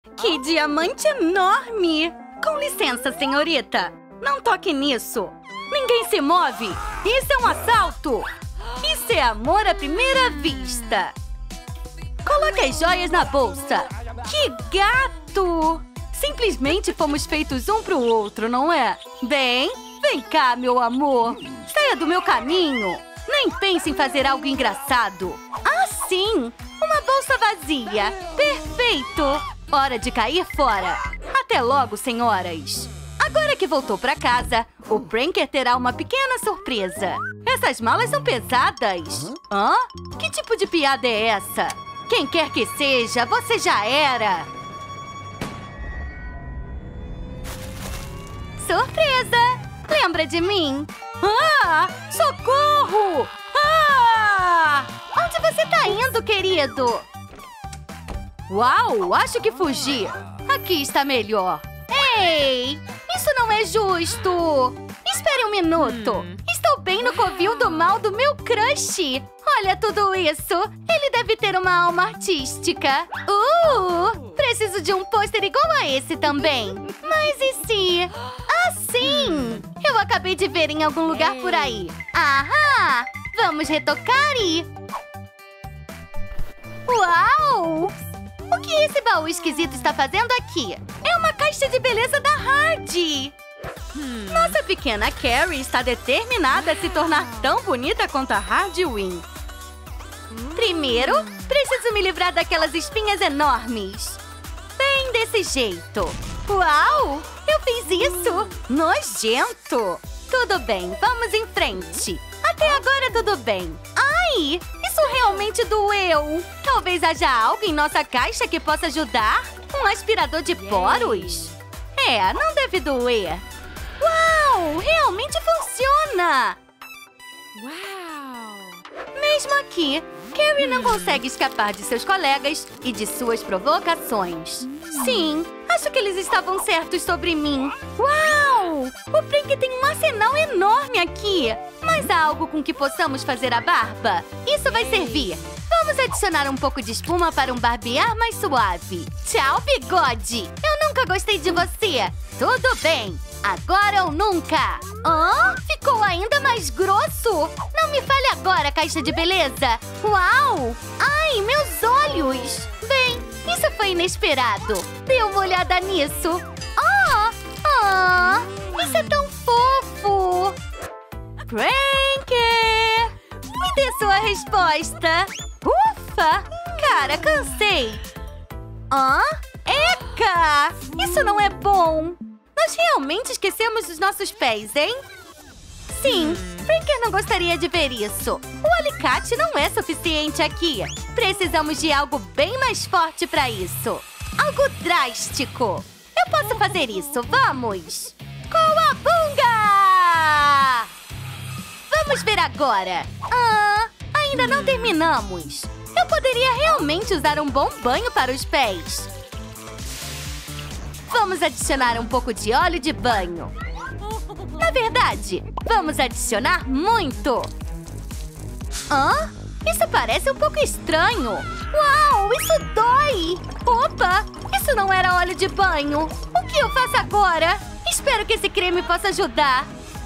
Que diamante enorme! Com licença, senhorita. Não toque nisso. Ninguém se move. Isso é um assalto. Isso é amor à primeira vista. Coloque as joias na bolsa. Que gato! Simplesmente fomos feitos um pro outro, não é? Bem, vem cá, meu amor. Saia do meu caminho. Nem pense em fazer algo engraçado. Ah, sim! Uma bolsa vazia. Perfeito! Hora de cair fora. Até logo, senhoras. Agora que voltou pra casa, o Pranker terá uma pequena surpresa. Essas malas são pesadas. Hã? Que tipo de piada é essa? Quem quer que seja, você já era. Surpresa! Lembra de mim? Ah! Socorro! Ah! Onde você tá indo, querido? Uau! Acho que fugi. Aqui está melhor. Ei! Isso não é justo! Espere um minuto. Estou bem no covil do mal do meu crush. Olha tudo isso. Ele deve ter uma alma artística. Preciso de um pôster igual a esse também. Mas e se... Ah, sim! Eu acabei de ver em algum lugar por aí. Ahá! Vamos retocar e... Uau! O que esse baú esquisito está fazendo aqui? É uma caixa de beleza da Hardy! Nossa pequena Carrie está determinada a se tornar tão bonita quanto a Hardy Wing. Primeiro, preciso me livrar daquelas espinhas enormes. Bem desse jeito. Uau! Eu fiz isso! Nojento! Tudo bem, vamos em frente. Até agora tudo bem. Ai! Isso realmente doeu! Talvez haja algo em nossa caixa que possa ajudar? Um aspirador de poros? É, não deve doer. Uau! Realmente funciona! Uau! Mesmo aqui, Carrie não consegue escapar de seus colegas e de suas provocações. Sim, acho que eles estavam certos sobre mim. Uau! O Prank tem um arsenal enorme aqui. Mas há algo com que possamos fazer a barba? Isso vai servir. Vamos adicionar um pouco de espuma para um barbear mais suave. Tchau, bigode! Eu nunca gostei de você. Tudo bem. Agora ou nunca. Ficou ainda mais grosso. Não me fale agora, caixa de beleza. Uau! Ai, meus olhos. Bem, isso foi inesperado. Dê uma olhada nisso. Isso é tão fofo. Pranker! Me dê sua resposta. Ufa! Cara, cansei. Eca! Isso não é bom. Nós realmente esquecemos os nossos pés, hein? Sim, Pranker não gostaria de ver isso. O alicate não é suficiente aqui. Precisamos de algo bem mais forte para isso. Algo drástico. Eu posso fazer isso, vamos! Coabunga! Vamos ver agora. Ainda não terminamos. Eu poderia realmente usar um bom banho para os pés. Vamos adicionar um pouco de óleo de banho. Na verdade, vamos adicionar muito. Isso parece um pouco estranho. Uau, isso dói! Opa, isso não era óleo de banho. O que eu faço agora? Espero que esse creme possa ajudar.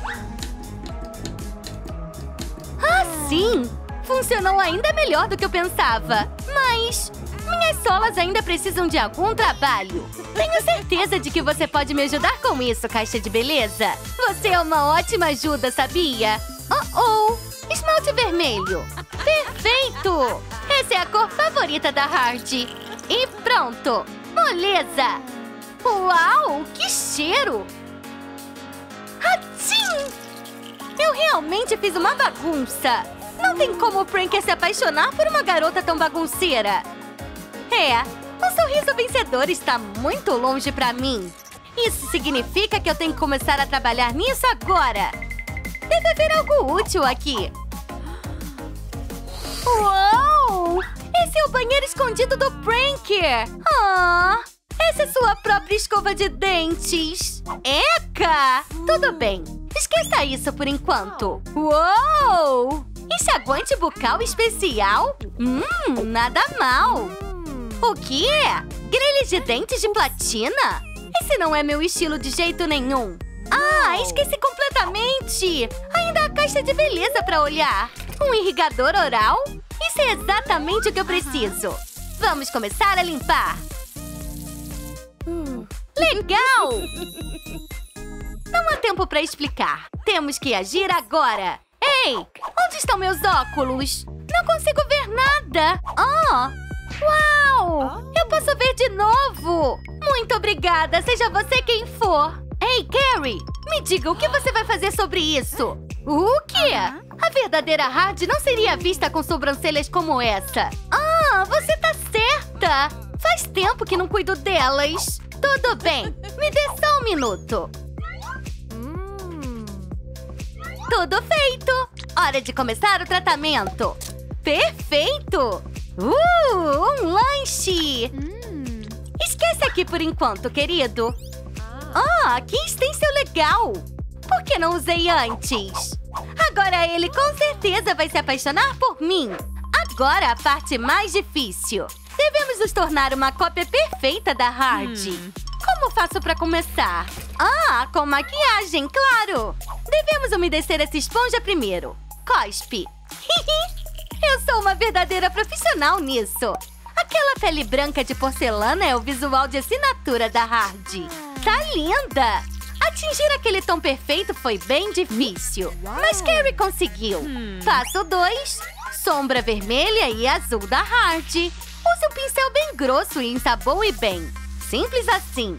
Sim! Funcionou ainda melhor do que eu pensava. Mas minhas solas ainda precisam de algum trabalho. Tenho certeza de que você pode me ajudar com isso, caixa de beleza. Você é uma ótima ajuda, sabia? Esmalte vermelho. Perfeito! Essa é a cor favorita da Hardy. E pronto! Moleza! Uau! Que cheiro! Atchim! Eu realmente fiz uma bagunça. Não tem como o Pranker se apaixonar por uma garota tão bagunceira. O sorriso vencedor está muito longe pra mim. Isso significa que eu tenho que começar a trabalhar nisso agora. Deve haver algo útil aqui. Uau! Esse é o banheiro escondido do Pranker. Essa é sua própria escova de dentes. Eca! Tudo bem. Esqueça isso por enquanto. Uou! Enxaguante bucal especial? Nada mal. O que é? Grelhas de dentes de platina? Esse não é meu estilo de jeito nenhum. Ah, esqueci completamente! Ainda há a caixa de beleza pra olhar. Um irrigador oral? Isso é exatamente o que eu preciso. Vamos começar a limpar. Legal! Não há tempo pra explicar. Temos que agir agora. Ei, onde estão meus óculos? Não consigo ver nada. Uau! Eu posso ver de novo. Muito obrigada, seja você quem for. Ei, Carrie, me diga o que você vai fazer sobre isso. O quê? A verdadeira Hard não seria vista com sobrancelhas como essa. Ah, você tá certa. Faz tempo que não cuido delas. Tudo bem, me dê só um minuto. Tudo feito! Hora de começar o tratamento! Perfeito! Um lanche! Esquece aqui por enquanto, querido. Que extensão legal! Por que não usei antes? Agora ele com certeza vai se apaixonar por mim. Agora a parte mais difícil. Devemos nos tornar uma cópia perfeita da Hard. Como faço pra começar? Com maquiagem, claro! Devemos umedecer essa esponja primeiro. Cospe. Eu sou uma verdadeira profissional nisso. Aquela pele branca de porcelana é o visual de assinatura da Hard. Tá linda! Atingir aquele tom perfeito foi bem difícil. Mas Carrie conseguiu. Passo 2. Sombra vermelha e azul da Hard. Use um pincel bem grosso e ensaboe bem. Simples assim.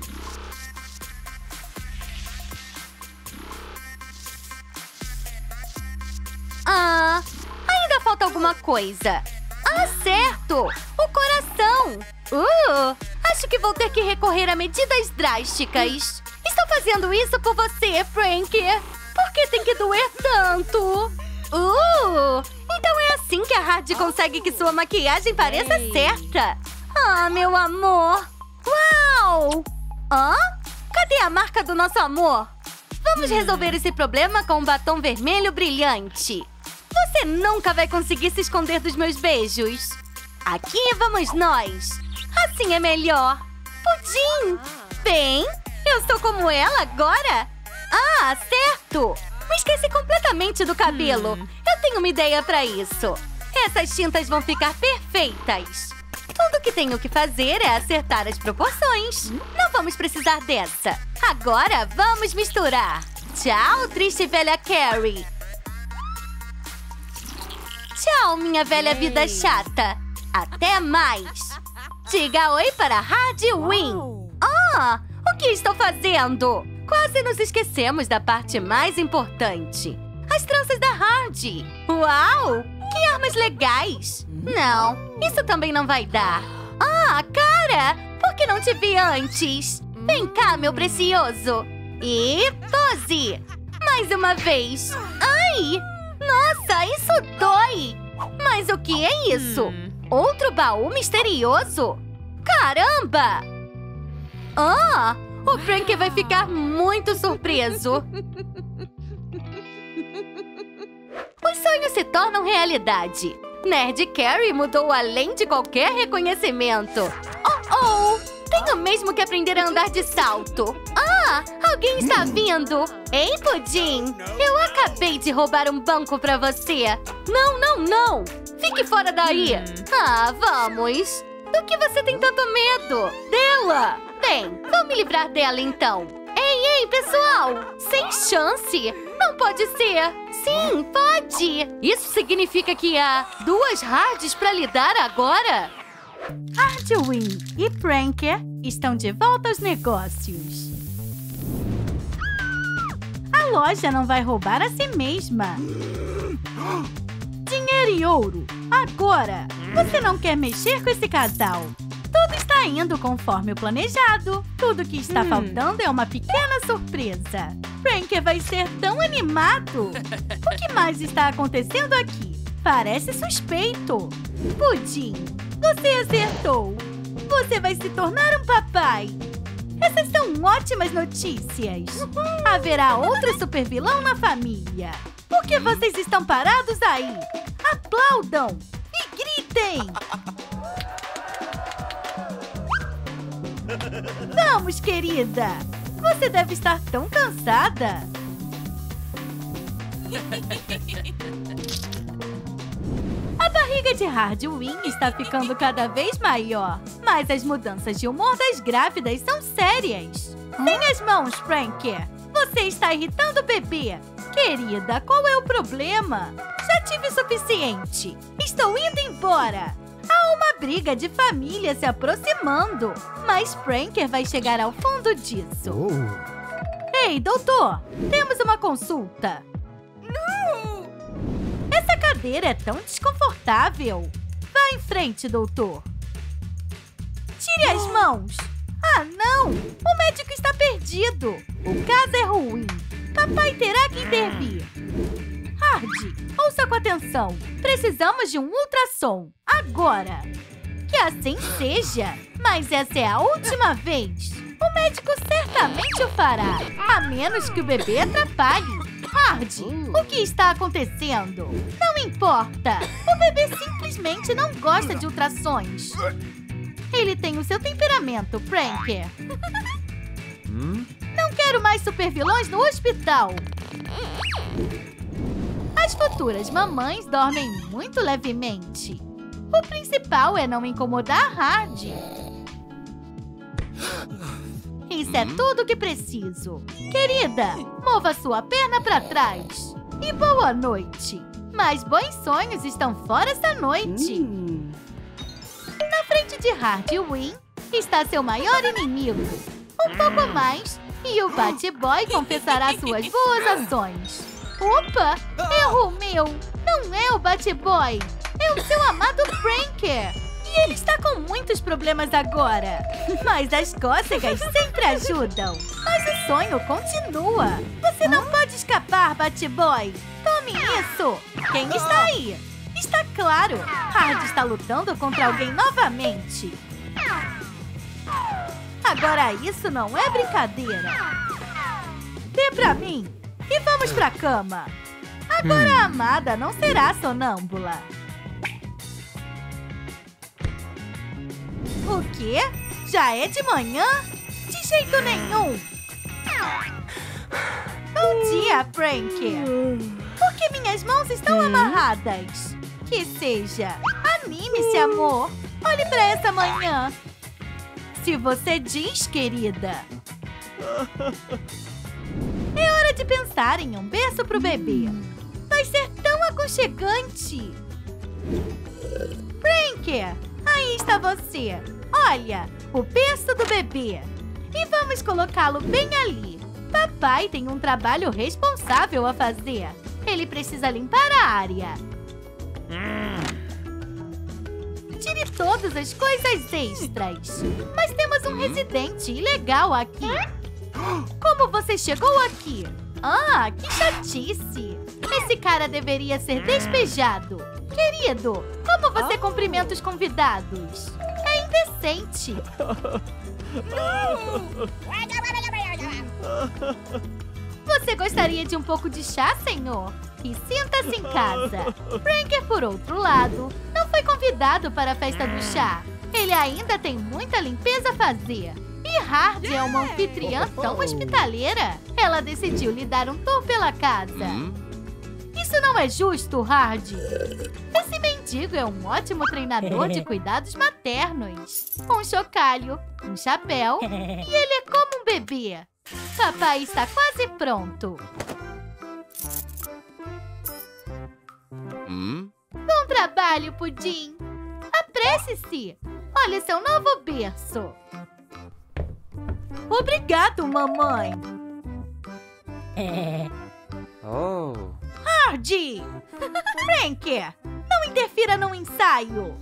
Ainda falta alguma coisa. Certo! O coração! Acho que vou ter que recorrer a medidas drásticas. Estou fazendo isso por você, Frank. Por que tem que doer tanto? Então é assim que a Hard consegue que sua maquiagem pareça certa. Meu amor! Uau! Cadê a marca do nosso amor? Vamos resolver esse problema com um batom vermelho brilhante. Você nunca vai conseguir se esconder dos meus beijos. Aqui vamos nós. Assim é melhor. Pudim! Bem, eu sou como ela agora? Certo! Me esqueci completamente do cabelo. Eu tenho uma ideia pra isso. Essas tintas vão ficar perfeitas. Tudo que tenho que fazer é acertar as proporções. Não vamos precisar dessa. Agora vamos misturar. Tchau, triste velha Carrie. Tchau, minha velha vida chata. Até mais. Diga oi para Hard Win. O que estou fazendo? Quase nos esquecemos da parte mais importante. As tranças da Hard. Uau! Que armas legais. Não, isso também não vai dar. Cara! Por que não te vi antes? Vem cá, meu precioso. E pose. Mais uma vez. Ai! Nossa, isso dói! Mas o que é isso? Outro baú misterioso? Caramba! O Frank vai ficar muito surpreso. Os sonhos se tornam realidade. Nerd Carrie mudou além de qualquer reconhecimento. Tenho mesmo que aprender a andar de salto. Alguém está vindo. Ei, Pudim, eu acabei de roubar um banco pra você. Não. Fique fora daí. Vamos. Do que você tem tanto medo? Dela. Bem, vou me livrar dela então. Ei, pessoal. Sem chance. Não pode ser. Sim, pode. Isso significa que há 2 Hards pra lidar agora? Hardwin e Pranker estão de volta aos negócios. A loja não vai roubar a si mesma. Dinheiro e ouro. Agora! Você não quer mexer com esse casal. Tudo está indo conforme o planejado. Tudo que está faltando é uma pequena surpresa. Pranker vai ser tão animado. O que mais está acontecendo aqui? Parece suspeito. Pudim, você acertou. Você vai se tornar um papai. Essas são ótimas notícias. Haverá outro supervilão na família. Por que vocês estão parados aí? Aplaudam e gritem. Vamos, querida! Você deve estar tão cansada! A barriga de Hardwin está ficando cada vez maior, mas as mudanças de humor das grávidas são sérias. Tem as mãos, Pranker! Você está irritando o bebê! Querida, qual é o problema? Já tive o suficiente! Estou indo embora! Há uma briga de família se aproximando, mas Pranker vai chegar ao fundo disso. Ei, doutor! Temos uma consulta! Não! Essa cadeira é tão desconfortável! Vá em frente, doutor! Tire as mãos! Ah, não! O médico está perdido! O caso é ruim! Papai terá que intervir! Hardy, ouça com atenção! Precisamos de um ultrassom! Agora! Que assim seja! Mas essa é a última vez! O médico certamente o fará! A menos que o bebê atrapalhe! Hardy, o que está acontecendo? Não importa! O bebê simplesmente não gosta de ultrassons! Ele tem o seu temperamento, Pranker! Não quero mais supervilões no hospital! As futuras mamães dormem muito levemente. O principal é não incomodar Hardy. Isso é tudo que preciso. Querida, mova sua perna para trás. E boa noite. Mas bons sonhos estão fora esta noite. Na frente de Hardwin está seu maior inimigo. Um pouco mais e o Bat-Boy confessará suas boas ações. Opa! Erro meu! Não é o Bat-Boy! É o seu amado Pranker! E ele está com muitos problemas agora. Mas as cócegas sempre ajudam. Mas o sonho continua. Você não pode escapar, Bat-Boy! Tome isso! Quem está aí? Está claro! Hardy está lutando contra alguém novamente. Agora isso não é brincadeira. Dê pra mim e vamos pra cama. Agora a amada não será sonâmbula. O quê? Já é de manhã? De jeito nenhum! Bom dia, Pranker! Por que minhas mãos estão amarradas? Que seja! Anime-se, amor! Olhe pra essa manhã! Se você diz, querida! É hora de pensar em um berço pro bebê! Vai ser tão aconchegante! Pranker! Aí está você! Olha, o berço do bebê! E vamos colocá-lo bem ali! Papai tem um trabalho responsável a fazer! Ele precisa limpar a área! Tire todas as coisas extras! Mas temos um residente ilegal aqui! Como você chegou aqui? Ah, que chatice! Esse cara deveria ser despejado! Querido, como você cumprimenta os convidados? É indecente! Você gostaria de um pouco de chá, senhor? E sinta-se em casa! Pranker, por outro lado, não foi convidado para a festa do chá. Ele ainda tem muita limpeza a fazer. E Hardy é uma anfitriã tão hospitaleira. Ela decidiu lhe dar um tour pela casa. Isso não é justo, Hardy. Esse mendigo é um ótimo treinador de cuidados maternos. Um chocalho, um chapéu e ele é como um bebê. Papai está quase pronto. Bom trabalho, Pudim. Apresse-se. Olha seu novo berço. Obrigado, mamãe. Hardy! Pranker, não interfira no ensaio.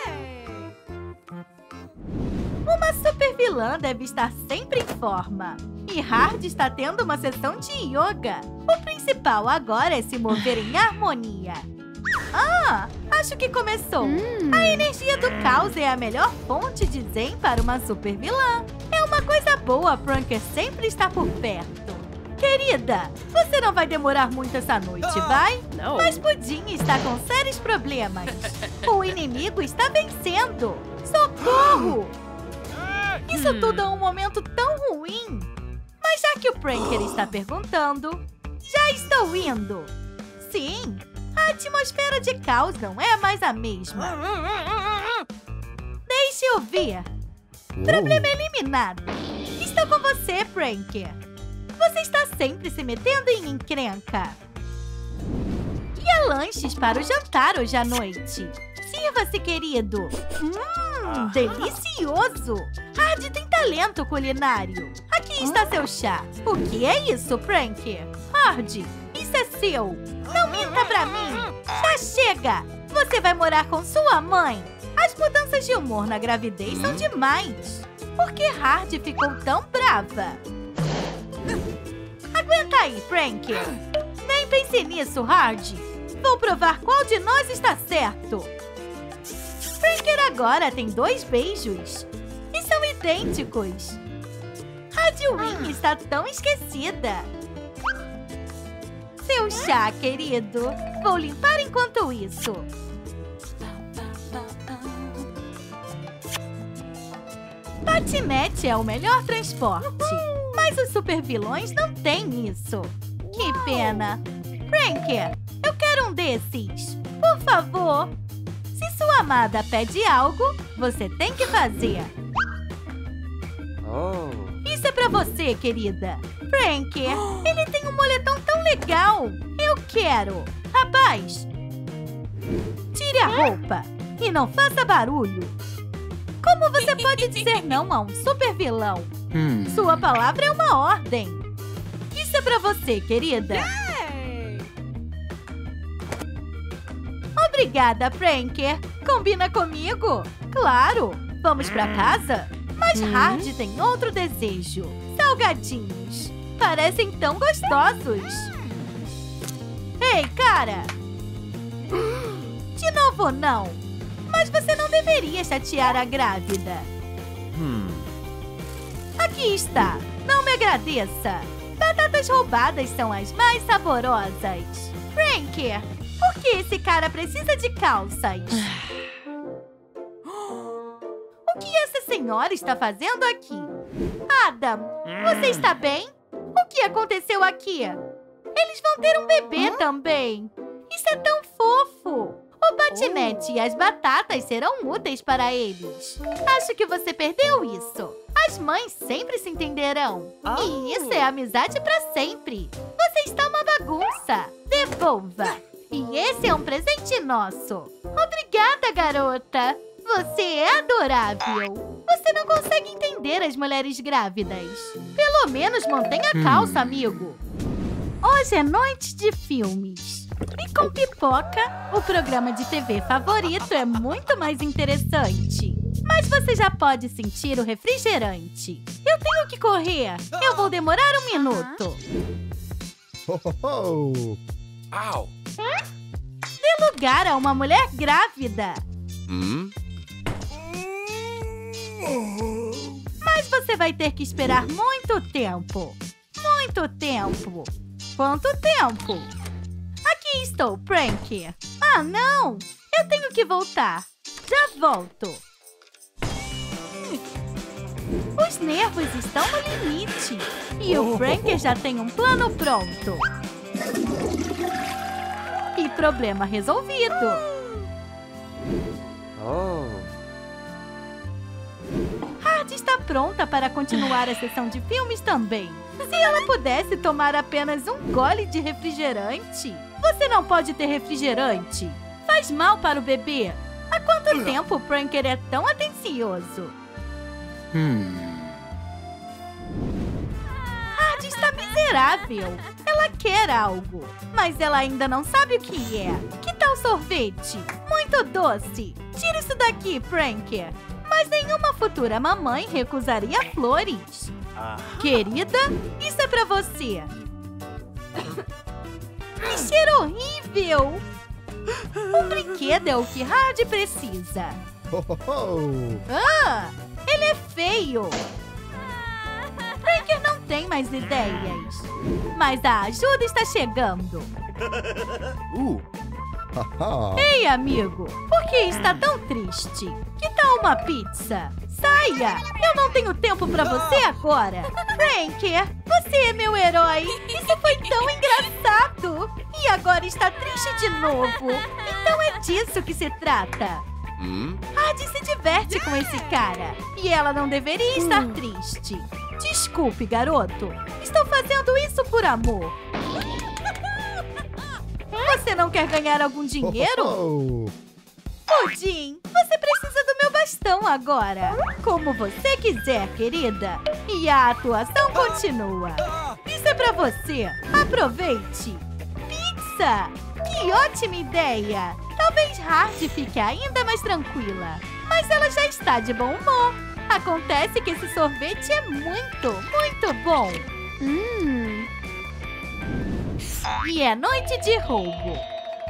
Uma super vilã deve estar sempre em forma. E Hardy está tendo uma sessão de yoga. O principal agora é se mover em harmonia. Ah, acho que começou. A energia do caos é a melhor fonte de zen para uma super vilã. É uma coisa boa Pranker sempre estar por perto. Querida, você não vai demorar muito essa noite, vai? Não. Mas Pudim está com sérios problemas. O inimigo está vencendo. Socorro! Isso tudo é um momento tão ruim. Mas já que o Pranker está perguntando, já estou indo. Sim, a atmosfera de caos não é mais a mesma. Deixe eu ver. Problema eliminado. Estou com você, Pranker. Você está sempre se metendo em encrenca. E lanches para o jantar hoje à noite. Sirva-se, querido. Delicioso. Hard tem talento culinário. Aqui está seu chá. O que é isso, Pranker? Hard, isso é seu. Não minta pra mim. Já chega. Você vai morar com sua mãe. As mudanças de humor na gravidez são demais. Por que Hard ficou tão brava? Aguenta aí, Pranker. Nem pense nisso, Hard. Vou provar qual de nós está certo. Pranker agora tem 2 beijos. E são idênticos. Radwin está tão esquecida. Seu chá, querido. Vou limpar enquanto isso. Patinete é o melhor transporte. Mas os supervilões não têm isso. Que pena. Pranker, eu quero um desses. Por favor. Se sua amada pede algo, você tem que fazer. Isso é pra você, querida. Pranker, ele tem um moletom tão legal. Eu quero. Rapaz, tire a roupa e não faça barulho. Como você pode dizer não a um super vilão? Sua palavra é uma ordem. Isso é pra você, querida. Obrigada, Pranker. Combina comigo? Claro. Vamos pra casa? Mas Hard tem outro desejo. Salgadinhos. Parecem tão gostosos. Ei, cara! De novo, não. Mas você não deveria chatear a grávida. Aqui está. Não me agradeça. Batatas roubadas são as mais saborosas. Pranker, por que esse cara precisa de calças? O que essa senhora está fazendo aqui? Adam, você está bem? O que aconteceu aqui? Eles vão ter um bebê também. Isso é tão fofo. O patinete e as batatas serão úteis para eles. Acho que você perdeu isso. As mães sempre se entenderão. E isso é amizade para sempre. Você está uma bagunça. Devolva. E esse é um presente nosso. Obrigada, garota. Você é adorável. Você não consegue entender as mulheres grávidas. Pelo menos mantenha a calça, amigo. Hoje é noite de filmes. E com pipoca, o programa de TV favorito é muito mais interessante. Mas você já pode sentir o refrigerante. Eu tenho que correr. Eu vou demorar 1 minuto. Au! Dê lugar a uma mulher grávida. Mas você vai ter que esperar muito tempo. Muito tempo. Quanto tempo? Aqui estou, Pranker. Ah, não! Eu tenho que voltar. Já volto. Os nervos estão no limite. E o Pranker já tem um plano pronto. E problema resolvido. Hard está pronta para continuar a sessão de filmes também. Se ela pudesse tomar apenas um gole de refrigerante. Você não pode ter refrigerante. Faz mal para o bebê. Há quanto tempo o Pranker é tão atencioso? Hard está miserável. Ela quer algo, mas ela ainda não sabe o que é. Que tal sorvete? Muito doce. Tira isso daqui, Pranker. Mas nenhuma futura mamãe recusaria flores. Querida, isso é pra você. Que cheiro horrível! Um brinquedo é o que Hard precisa. Ele é feio. Pranker não tem mais ideias. Mas a ajuda está chegando. Ei, amigo, por que está tão triste? Que tal uma pizza? Saia! Eu não tenho tempo pra você agora! Pranker, você é meu herói! Isso foi tão engraçado! E agora está triste de novo! Então é disso que se trata! Hardy se diverte com esse cara! E ela não deveria estar triste! Desculpe, garoto! Estou fazendo isso por amor! Você não quer ganhar algum dinheiro? Pudim, você precisa do meu bastão agora. Como você quiser, querida. E a atuação continua. Isso é pra você. Aproveite. Pizza! Que ótima ideia. Talvez Hardy fique ainda mais tranquila. Mas ela já está de bom humor. Acontece que esse sorvete é muito, muito bom. E é noite de roubo.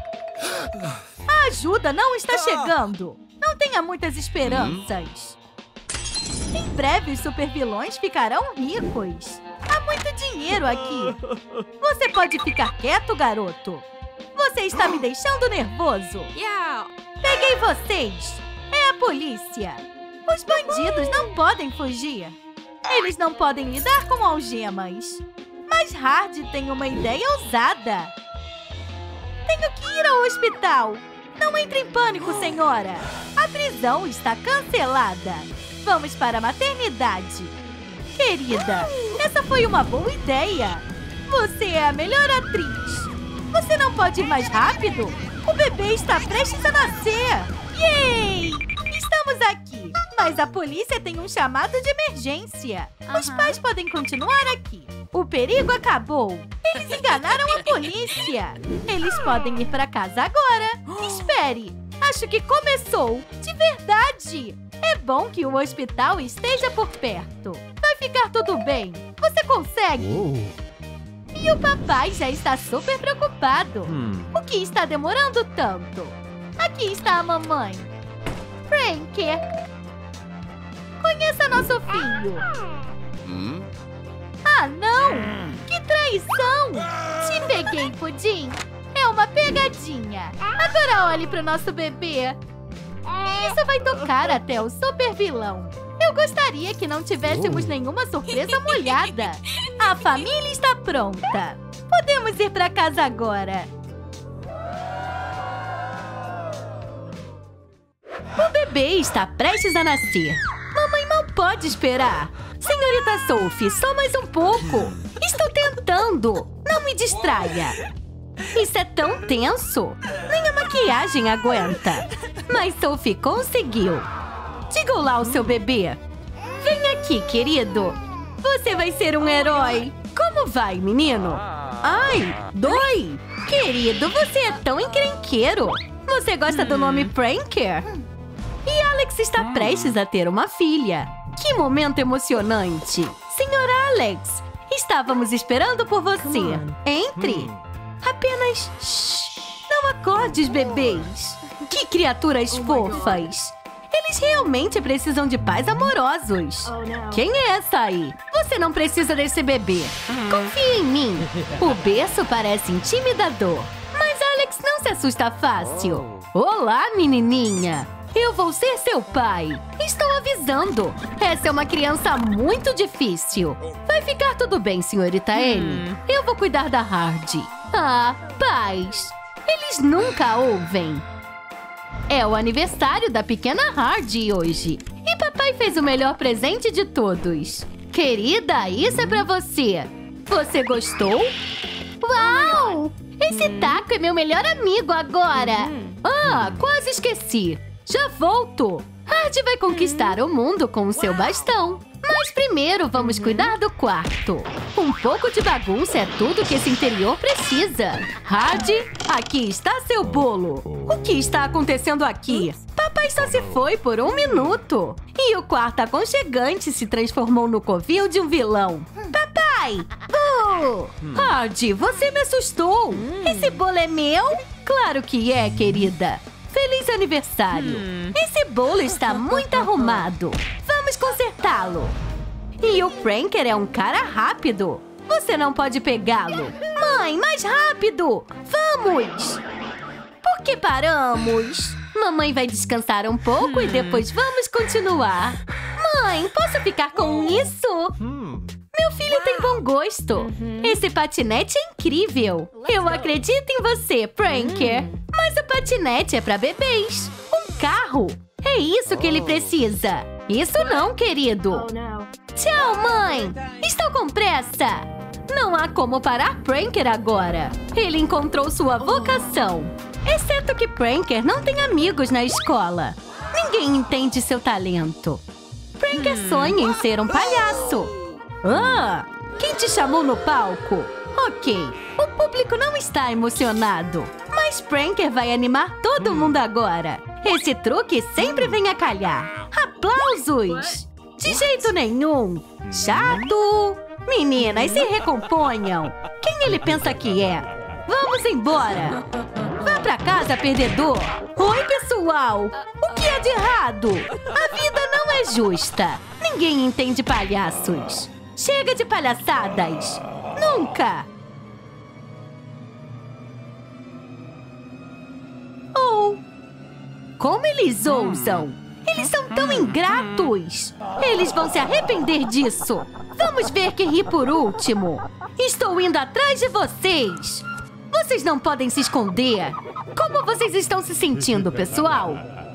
A ajuda não está chegando. Não tenha muitas esperanças. Em breve, os supervilões ficarão ricos. Há muito dinheiro aqui. Você pode ficar quieto, garoto? Você está me deixando nervoso. Peguei vocês. É a polícia. Os bandidos não podem fugir. Eles não podem lidar com algemas. Mas Hardy tem uma ideia ousada. Tenho que ir ao hospital. Não entre em pânico, senhora. A prisão está cancelada. Vamos para a maternidade. Querida, essa foi uma boa ideia. Você é a melhor atriz. Você não pode ir mais rápido? O bebê está prestes a nascer. Yay! Estamos aqui. Mas a polícia tem um chamado de emergência. Os pais podem continuar aqui. O perigo acabou. Eles enganaram a polícia. Eles podem ir para casa agora. Espere. Acho que começou. De verdade. É bom que o hospital esteja por perto. Vai ficar tudo bem. Você consegue? E o papai já está super preocupado. O que está demorando tanto? Aqui está a mamãe. Pranker. Conheça nosso filho. Ah, não! Que traição! Te peguei, Pudim! É uma pegadinha! Agora olhe para o nosso bebê! Isso vai tocar até o super vilão! Eu gostaria que não tivéssemos nenhuma surpresa molhada! A família está pronta! Podemos ir para casa agora! O bebê está prestes a nascer! Mamãe não pode esperar! Senhorita Sophie, só mais um pouco. Estou tentando. Não me distraia. Isso é tão tenso. Nem a maquiagem aguenta. Mas Sophie conseguiu. Diga olá ao seu bebê. Vem aqui, querido. Você vai ser um herói. Como vai, menino? Ai, dói. Querido, você é tão encrenqueiro. Você gosta do nome Pranker? E Alex está prestes a ter uma filha. Que momento emocionante! Senhora Alex, estávamos esperando por você. Entre. Apenas... Shh, não acorde os bebês. Que criaturas fofas. Eles realmente precisam de pais amorosos. Quem é essa aí? Você não precisa desse bebê. Confie em mim. O berço parece intimidador. Mas Alex não se assusta fácil. Olá, menininha. Eu vou ser seu pai. Estou avisando. Essa é uma criança muito difícil. Vai ficar tudo bem, senhorita Annie. Eu vou cuidar da Hardy. Ah, pais. Eles nunca ouvem. É o aniversário da pequena Hardy hoje. E papai fez o melhor presente de todos. Querida, isso é pra você. Você gostou? Uau! Esse taco é meu melhor amigo agora. Ah, quase esqueci. Já volto! Hardy vai conquistar o mundo com o seu bastão. Mas primeiro vamos cuidar do quarto. Um pouco de bagunça é tudo que esse interior precisa. Hardy, aqui está seu bolo. O que está acontecendo aqui? Papai só se foi por 1 minuto. E o quarto aconchegante se transformou no covil de um vilão. Papai! Hardy, você me assustou. Esse bolo é meu? Claro que é, querida. Feliz aniversário! Esse bolo está muito arrumado. Vamos consertá-lo. E o Pranker é um cara rápido. Você não pode pegá-lo. Mãe, mais rápido! Vamos! Por que paramos? Mamãe vai descansar um pouco e depois vamos continuar. Mãe, posso ficar com isso? Meu filho tem bom gosto. Esse patinete é incrível. Eu acredito em você, Pranker. Mas o patinete é para bebês. Um carro. É isso que ele precisa. Isso não, querido. Tchau, mãe. Estou com pressa. Não há como parar Pranker agora. Ele encontrou sua vocação. Exceto que Pranker não tem amigos na escola. Ninguém entende seu talento. Pranker sonha em ser um palhaço. Ah, quem te chamou no palco? Ok, o público não está emocionado. Mas Pranker vai animar todo mundo agora. Esse truque sempre vem a calhar. Aplausos! De jeito nenhum. Chato! Meninas, se recomponham. Quem ele pensa que é? Vamos embora. Vá pra casa, perdedor. Oi, pessoal. O que é de errado? A vida não é justa. Ninguém entende palhaços. Chega de palhaçadas. Nunca. Oh. Como eles ousam? Eles são tão ingratos. Eles vão se arrepender disso. Vamos ver quem ri por último. Estou indo atrás de vocês. Vocês não podem se esconder. Como vocês estão se sentindo, pessoal?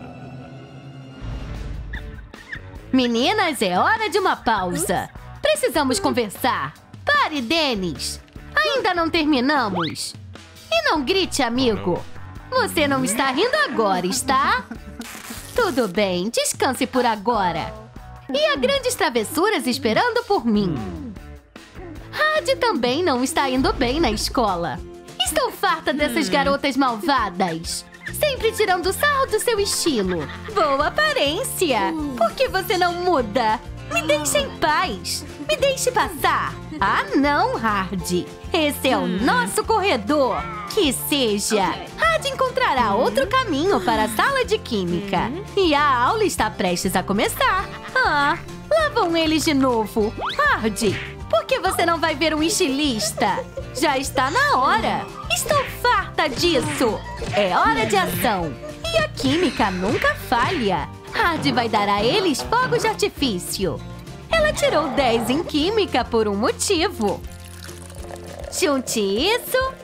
Meninas, é hora de uma pausa. Precisamos conversar. Pare, Dennis. Ainda não terminamos. E não grite, amigo. Você não está rindo agora, está? Tudo bem, descanse por agora. E há grandes travessuras esperando por mim. Had também não está indo bem na escola. Estou farta dessas garotas malvadas. Sempre tirando sarro do seu estilo. Boa aparência. Por que você não muda? Me deixe em paz. Me deixe passar. Ah, não, Hardy. Esse é o nosso corredor. Que seja. Hardy encontrará outro caminho para a sala de química. E a aula está prestes a começar. Ah, lá vão eles de novo. Hardy, por que você não vai ver um estilista? Já está na hora. Estou farta disso. É hora de ação. E a química nunca falha. Hardy vai dar a eles fogos de artifício. Ela tirou 10 em química por um motivo. Junte isso,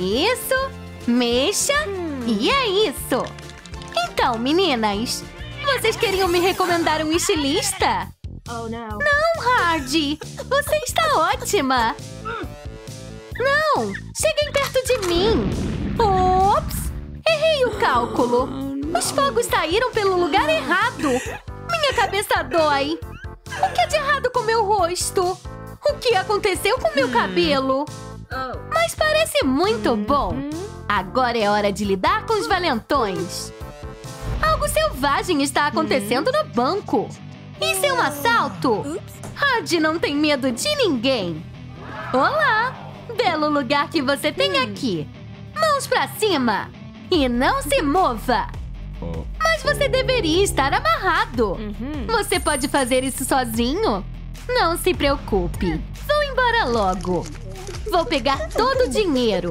mexa e é isso. Então, meninas, vocês queriam me recomendar um estilista? Não, Hardy, você está ótima. Não, cheguem perto de mim. Ops, errei o cálculo. Os fogos saíram pelo lugar errado. Minha cabeça dói. O que é de errado com meu rosto? O que aconteceu com meu cabelo? Mas parece muito bom. Agora é hora de lidar com os valentões. Algo selvagem está acontecendo no banco. Isso é um assalto? Hardy não tem medo de ninguém. Olá! Belo lugar que você tem aqui. Mãos pra cima. E não se mova. Mas você deveria estar amarrado. Você pode fazer isso sozinho? Não se preocupe. Vou embora logo. Vou pegar todo o dinheiro.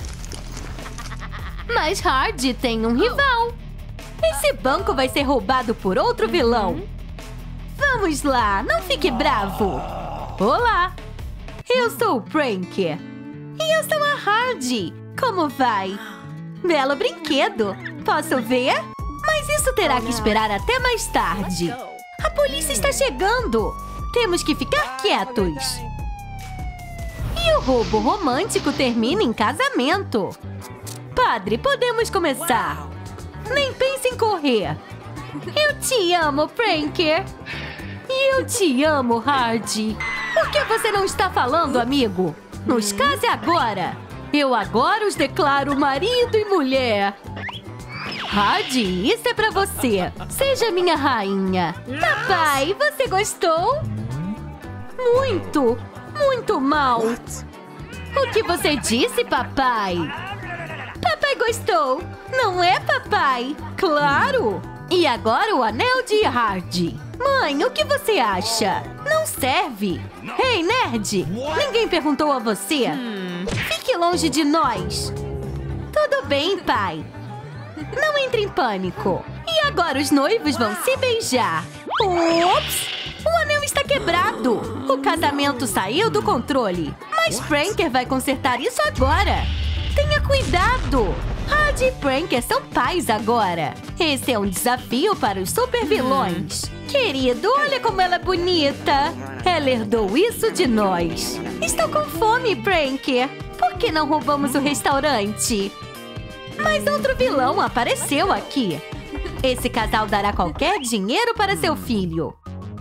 Mas Hardy tem um rival. Esse banco vai ser roubado por outro vilão. Vamos lá, não fique bravo. Olá, eu sou o Pranker. E eu sou a Hardy. Como vai? Belo brinquedo. Posso ver? Mas isso terá que esperar até mais tarde. A polícia está chegando. Temos que ficar quietos. E o roubo romântico termina em casamento. Padre, podemos começar. Nem pense em correr. Eu te amo, Pranker. E eu te amo, Hardy. Por que você não está falando, amigo? Nos case agora. Eu agora os declaro marido e mulher. Hardy, isso é pra você. Seja minha rainha. Papai, você gostou? Muito, muito mal. O que você disse, papai? Papai gostou. Não é, papai? Claro. E agora o anel de Hardy. Mãe, o que você acha? Não serve. Ei, nerd! Ninguém perguntou a você? Fique longe de nós. Tudo bem, pai. Não entre em pânico. E agora os noivos vão se beijar. Ups! O anel está quebrado! O casamento saiu do controle. Mas Pranker vai consertar isso agora. Tenha cuidado! Hardy e Pranker são pais agora. Esse é um desafio para os super vilões. Querido, olha como ela é bonita. Ela herdou isso de nós. Estou com fome, Pranker. Por que não roubamos o restaurante? Mas outro vilão apareceu aqui. Esse casal dará qualquer dinheiro para seu filho.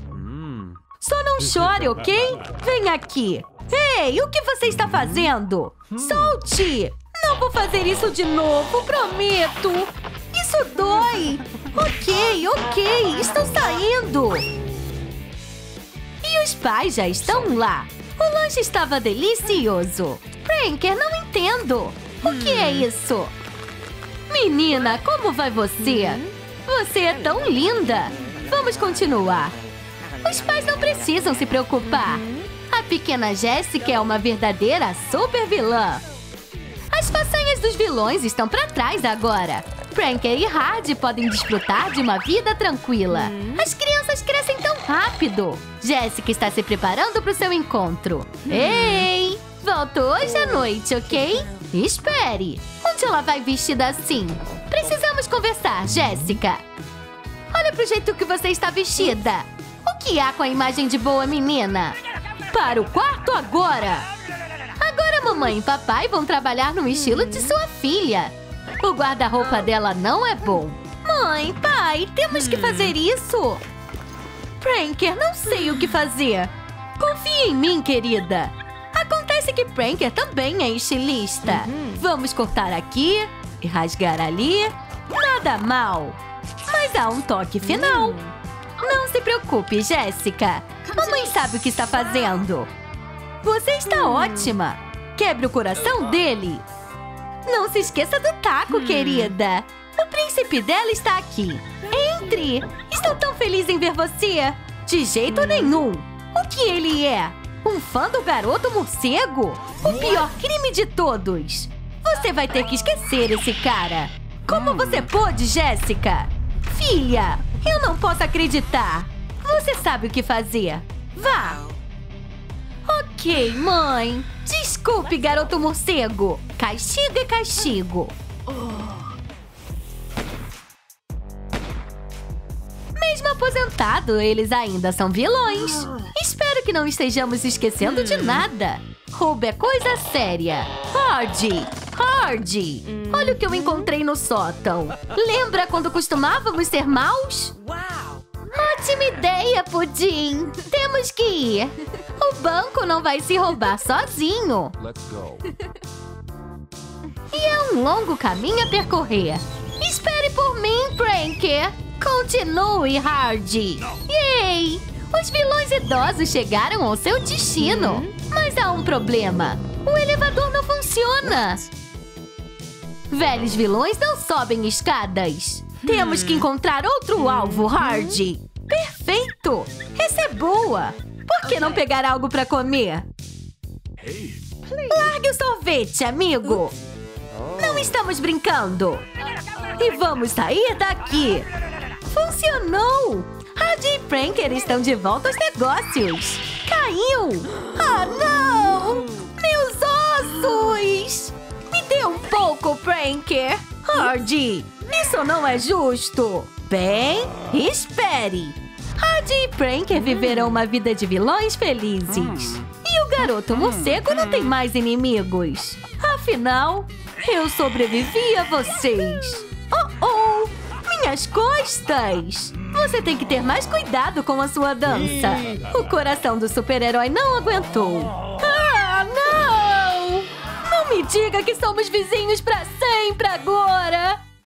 Só não chore, ok? Vem aqui. Ei, o que você está fazendo? Solte! Não vou fazer isso de novo, prometo. Isso dói. Ok, estou saindo. E os pais já estão lá. O lanche estava delicioso. Pranker, não entendo. O que é isso? Menina, como vai você? Você é tão linda. Vamos continuar. Os pais não precisam se preocupar. A pequena Jessica é uma verdadeira super vilã. As façanhas dos vilões estão para trás agora. Pranker e Hardy podem desfrutar de uma vida tranquila. As crianças crescem tão rápido. Jessica está se preparando para o seu encontro. Ei! Volto hoje à noite, ok? Espere! Onde ela vai vestida assim? Precisamos conversar, Jessica. Olha pro jeito que você está vestida. O que há com a imagem de boa menina? Para o quarto agora! Agora mamãe e papai vão trabalhar no estilo de sua filha. O guarda-roupa dela não é bom. Mãe, pai, temos que fazer isso. Pranker, não sei o que fazer. Confie em mim, querida. Acontece que Pranker também é estilista. Vamos cortar aqui e rasgar ali. Nada mal. Mas há um toque final. Não se preocupe, Jessica. Mamãe sabe o que está fazendo. Você está ótima. Quebre o coração dele. Não se esqueça do taco, querida. O príncipe dela está aqui. Entre. Estou tão feliz em ver você. De jeito nenhum. O que ele é? Um fã do garoto morcego? O pior crime de todos. Você vai ter que esquecer esse cara. Como você pôde, Jessica? Filha, eu não posso acreditar. Você sabe o que fazer. Vá. Ok, mãe. Desculpe, garoto morcego. Castigo é castigo. Mesmo aposentado, eles ainda são vilões. Espero que não estejamos esquecendo de nada. Roubo é coisa séria. Hardy! Olha o que eu encontrei no sótão. Lembra quando costumávamos ser maus? Ótima ideia, Pudim! Temos que ir. O banco não vai se roubar sozinho. E é um longo caminho a percorrer. Espere por mim, Pranker. Continue, Hardy. Yay! Os vilões idosos chegaram ao seu destino. Mas há um problema. O elevador não funciona. Velhos vilões não sobem escadas. Temos que encontrar outro alvo, Hardy. Perfeito! Essa é boa. Por que não pegar algo para comer? Largue o sorvete, amigo. Não estamos brincando. E vamos sair daqui. Funcionou! Hardy e Pranker estão de volta aos negócios. Caiu! Ah, não! Meus ossos! Me dê um pouco, Pranker. Hardy, isso não é justo. Bem, espere. Hardy e Pranker viverão uma vida de vilões felizes. E o garoto morcego não tem mais inimigos. Afinal, eu sobrevivi a vocês. Oh! Minhas costas! Você tem que ter mais cuidado com a sua dança. O coração do super-herói não aguentou. Ah, não! Não me diga que somos vizinhos pra sempre agora!